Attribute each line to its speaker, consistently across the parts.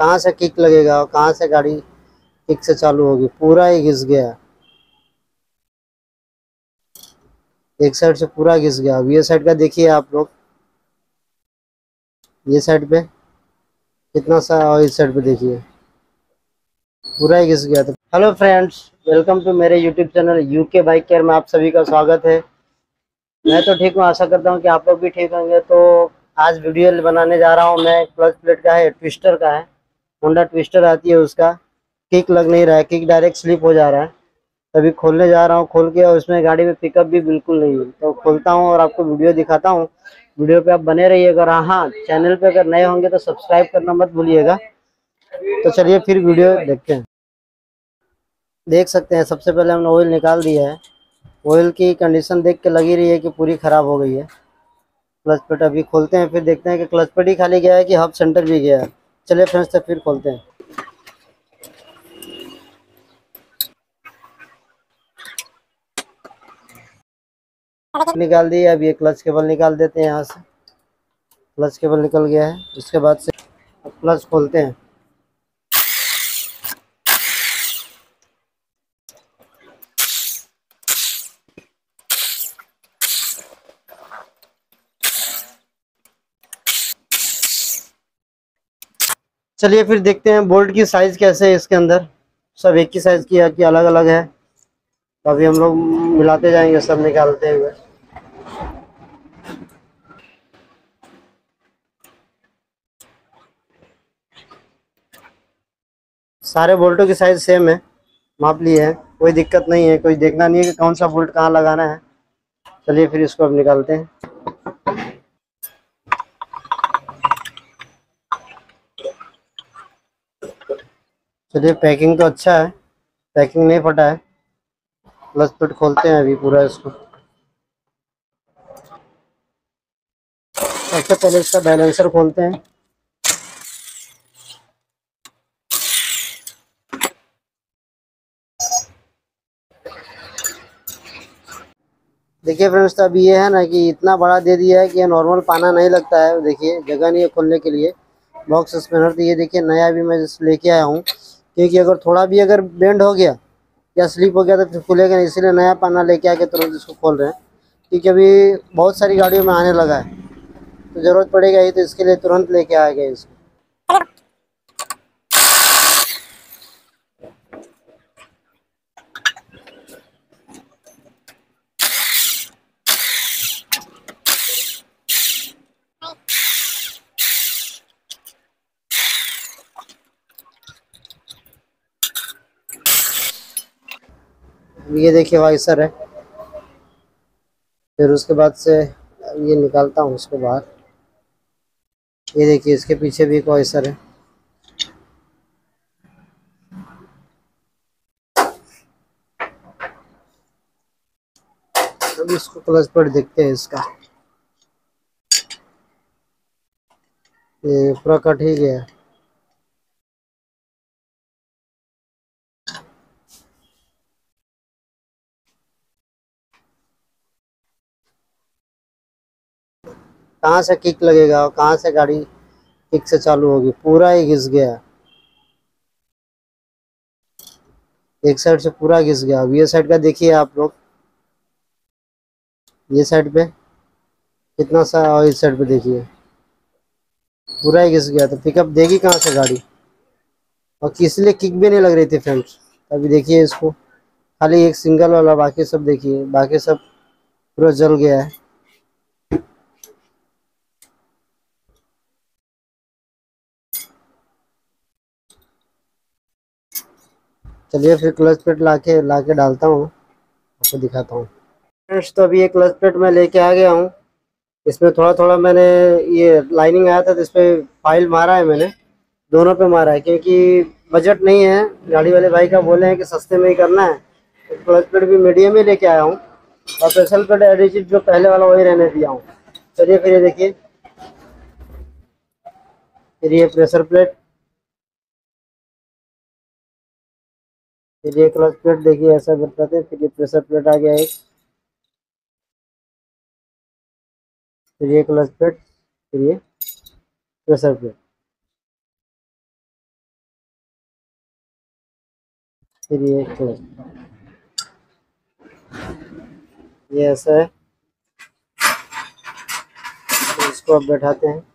Speaker 1: कहाँ से किक लगेगा और कहाँ से गाड़ी किक से चालू होगी, पूरा ही घिस गया। एक साइड से पूरा घिस गया। अब ये साइड का देखिए आप लोग, ये साइड पे कितना सा, और इस साइड पे देखिए पूरा ही घिस गया। तो हेलो फ्रेंड्स, वेलकम टू मेरे YouTube channel UK bike care में आप सभी का स्वागत है। मैं तो ठीक हूँ, आशा करता हूँ कि आप लोग भी ठीक होंगे। तो आज वीडियो बनाने जा रहा हूँ मैं, क्लच प्लेट का है, ट्विस्टर का है। होंडा ट्विस्टर आती है, उसका किक लग नहीं रहा है, किक डायरेक्ट स्लिप हो जा रहा है। अभी खोलने जा रहा हूँ, खोल के, और उसमें गाड़ी में पिकअप भी बिल्कुल नहीं है। तो खोलता हूँ और आपको वीडियो दिखाता हूँ। वीडियो पे आप बने रहिएगा। अगर हाँ, चैनल पे अगर नए होंगे तो सब्सक्राइब करना मत भूलिएगा। तो चलिए फिर वीडियो देखते हैं। देख सकते हैं, सबसे पहले हमने ऑयल निकाल दिया है। ऑयल की कंडीशन देख के लगी रही है कि पूरी ख़राब हो गई है। क्लच प्लेट अभी खोलते हैं, फिर देखते हैं कि क्लच प्लेट ही खाली गया है कि हब सेंटर भी गया है। चलिए फ्रेंड्स, तक फिर खोलते हैं। निकाल दिए। अब ये क्लच केबल निकाल देते हैं यहाँ से। क्लच केबल निकल गया है। उसके बाद से क्लच खोलते हैं। चलिए फिर देखते हैं बोल्ट की साइज कैसे है इसके अंदर। सब एक ही साइज की है कि अलग अलग है, तो अभी हम लोग मिलाते जाएंगे सब निकालते हुए। सारे बोल्टों की साइज सेम है, माप लिए है, कोई दिक्कत नहीं है। कोई देखना नहीं है कि कौन सा बोल्ट कहाँ लगाना है। चलिए फिर इसको अब निकालते हैं। चलिए, पैकिंग तो अच्छा है, पैकिंग नहीं फटा है। क्लच प्लेट खोलते हैं अभी पूरा इसको। सबसे पहले इसका बैलेंसर खोलते हैं। देखिए फ्रेंड्स, तो अभी ये है ना कि इतना बड़ा दे दिया है कि ये नॉर्मल पाना नहीं लगता है। देखिए जगह नहीं है खोलने के लिए। बॉक्स स्पैनर तो ये देखिए नया भी मैं लेके आया हूँ, क्योंकि अगर थोड़ा भी अगर बेंड हो गया या स्लिप हो गया तो फिर खुलेगा नहीं। इसीलिए नया पाना लेके आके तुरंत इसको खोल रहे हैं, क्योंकि अभी बहुत सारी गाड़ियों में आने लगा है, तो ज़रूरत पड़ेगा ही, तो इसके लिए तुरंत लेके आ गए इसको। ये देखिए वाइसर है। फिर उसके बाद से ये निकालता हूँ उसको बाहर। ये देखिए इसके पीछे भी एक वाइसर है। अब इसको क्लच पर देखते हैं इसका। ये पूरा कट ही गया है। कहाँ से किक लगेगा और कहाँ से गाड़ी किक से चालू होगी, पूरा ही घिस गया। एक साइड से पूरा घिस गया। अब ये साइड का देखिए आप लोग, ये साइड पे कितना सा, और इस साइड पे देखिए पूरा ही घिस गया। तो पिकअप देगी कहाँ से गाड़ी, और किस लिए किक भी नहीं लग रही थी फ्रेंड्स। अभी देखिए इसको, खाली एक सिंगल वाला, बाकी सब देखिए, बाकी सब पूरा जल गया है। चलिए फिर क्लच प्लेट लाके डालता हूँ, आपको दिखाता हूँ। फ्रेंड्स, तो अभी ये क्लच प्लेट मैं लेके आ गया हूँ। इसमें थोड़ा थोड़ा मैंने, ये लाइनिंग आया था तो इस पर फाइल मारा है मैंने, दोनों पे मारा है, क्योंकि बजट नहीं है। गाड़ी वाले भाई का बोले हैं कि सस्ते में ही करना है, तो क्लच प्लेट भी मीडियम ही लेके आया हूँ। और प्रेशर प्लेट एडिचिव जो पहले वाला वही रहने दिया हूँ। चलिए फिर ये देखिए, फिर ये प्रेशर प्लेट, फिर ये क्लच प्लेट देखिए ऐसा करते थे। फिर ये प्रेशर प्लेट आ गया एक, फिर ये क्लच प्लेट, फिर ये प्रेशर प्लेट। फिर ये क्लच, ये ऐसा है। तो इसको अब बैठाते हैं,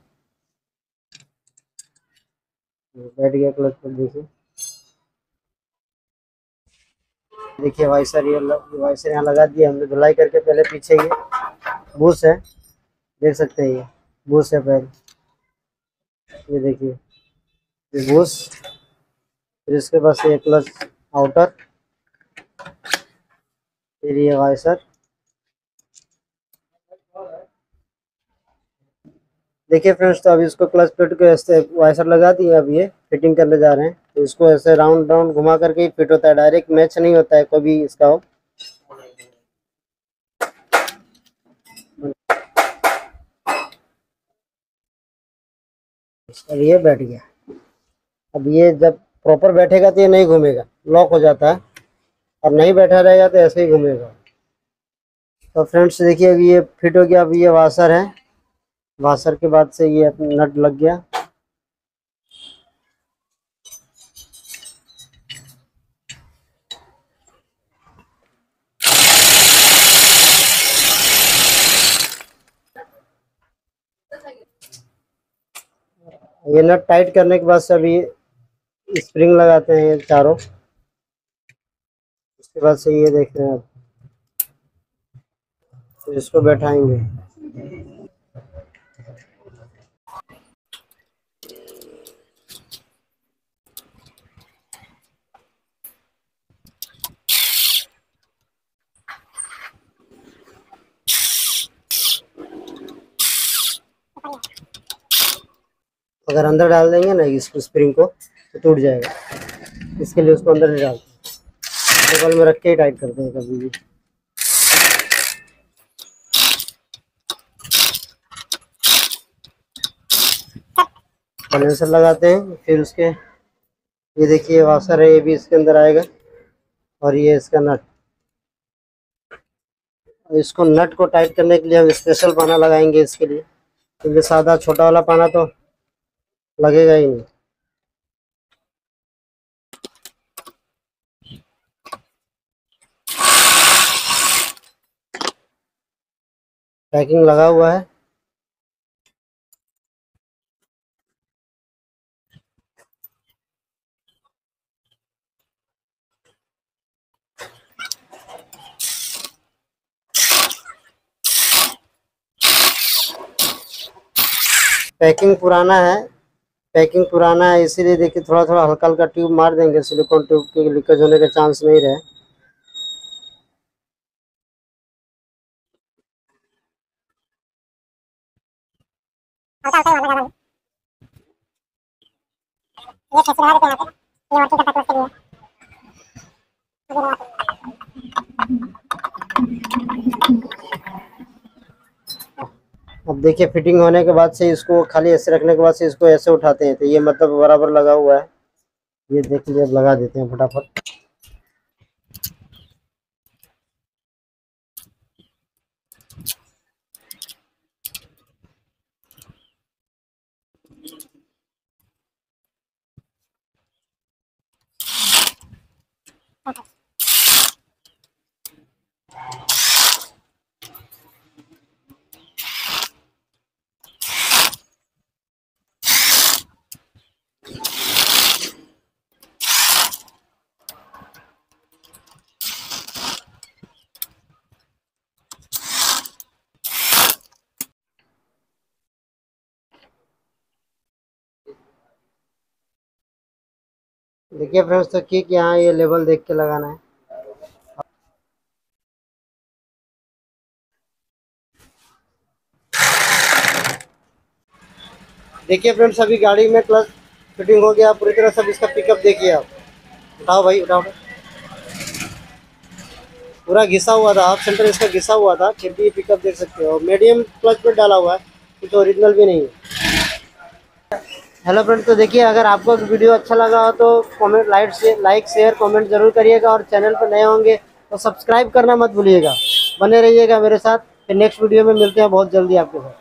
Speaker 1: बैठ गया क्लच पर। देखिए वाइसर, ये वाइसर यहाँ लगा दिया हमने धुलाई करके। पहले पीछे ये बूस है, देख सकते हैं, ये बूस है पहले, ये देखिए ये बूस। फिर इसके पास ये क्लच आउटर, फिर ये वाइसर। देखिए फ्रेंड्स, तो अभी इसको क्लच प्लेट को ऐसे वाइसर लगा दिए, अब ये फिटिंग करने जा रहे हैं। तो इसको ऐसे राउंड राउंड घुमा करके ही फिट होता है, डायरेक्ट मैच नहीं होता है कभी इसका हो। अब ये बैठ गया। अब ये जब प्रॉपर बैठेगा तो ये नहीं घूमेगा, लॉक हो जाता है, और नहीं बैठा रहेगा तो ऐसे ही घूमेगा। तो फ्रेंड्स देखिए, अभी ये फिट हो गया। अब ये वाशर है, वाशर के बाद से ये नट लग गया। ये नट टाइट करने के बाद से अभी स्प्रिंग लगाते हैं ये चारों। उसके बाद से ये देख रहे हैं आप, तो इसको बैठाएंगे। अगर अंदर डाल देंगे ना इसको, स्प्रिंग को, तो टूट जाएगा। इसके लिए उसको अंदर नहीं डालते, टेबल में रख के ही टाइट करते हैं कभी भी। कंडेंसर लगाते हैं, फिर उसके ये देखिए वाशर है, ये भी इसके अंदर आएगा। और ये इसका नट, इसको नट को टाइट करने के लिए हम स्पेशल पाना लगाएंगे इसके लिए, क्योंकि सादा छोटा वाला पाना तो लगेगा ही नहीं। पैकिंग लगा हुआ है। पैकिंग पुराना है, इसीलिए देखिए थोड़ा थोड़ा हल्का हल्का ट्यूब मार देंगे, सिलिकॉन ट्यूब के लीकेज होने के चांस नहीं रहे। अब देखिए फिटिंग होने के बाद से इसको खाली ऐसे रखने के बाद से इसको ऐसे उठाते हैं, तो ये मतलब बराबर लगा हुआ है। ये देख लीजिए, अब लगा देते हैं फटाफट। देखिए फ्रेंड्स, तो किक यहाँ ये लेवल देख के लगाना है। देखिए फ्रेंड्स, अभी गाड़ी में क्लच फिटिंग हो गया पूरी तरह से। अब इसका पिकअप देखिए आप, उठाओ भाई उठाओ। पूरा घिसा हुआ था, हाफ सेंटर इसका घिसा हुआ था, फिर भी पिकअप देख सकते हो। मीडियम क्लच पे डाला हुआ है, कुछ ओरिजिनल भी नहीं है। हेलो फ्रेंड, तो देखिए अगर आपको वीडियो अच्छा लगा हो तो कमेंट, लाइक शेयर कमेंट जरूर करिएगा, और चैनल पर नए होंगे तो सब्सक्राइब करना मत भूलिएगा। बने रहिएगा मेरे साथ। फिर नेक्स्ट वीडियो में मिलते हैं बहुत जल्दी आपके साथ।